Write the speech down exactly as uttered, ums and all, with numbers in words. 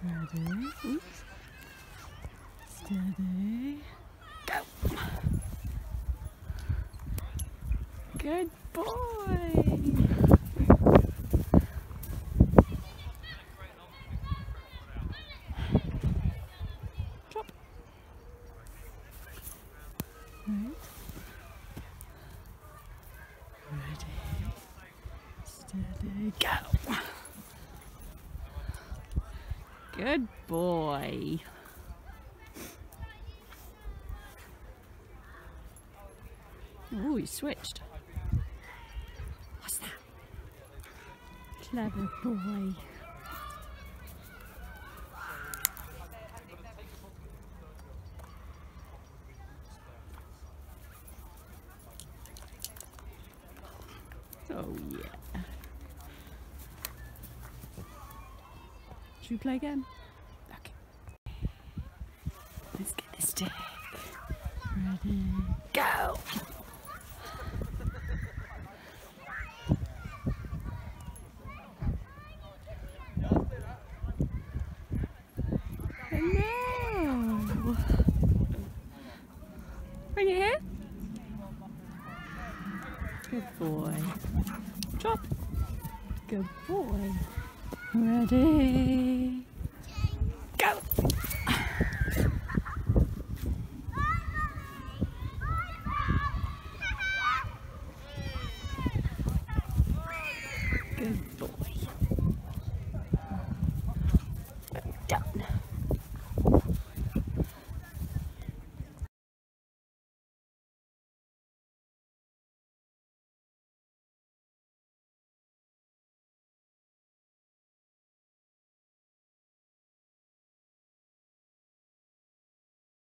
Ready? Oops. Steady. Go! Good boy! Drop. Right. Ready. Steady. Go! Good boy. Oh, he switched. What's that? Clever boy. Oh yeah. Should we play again? Okay. Let's get this stick. Ready, go! No! Bring it here. Good boy. Drop. Good boy. Ready.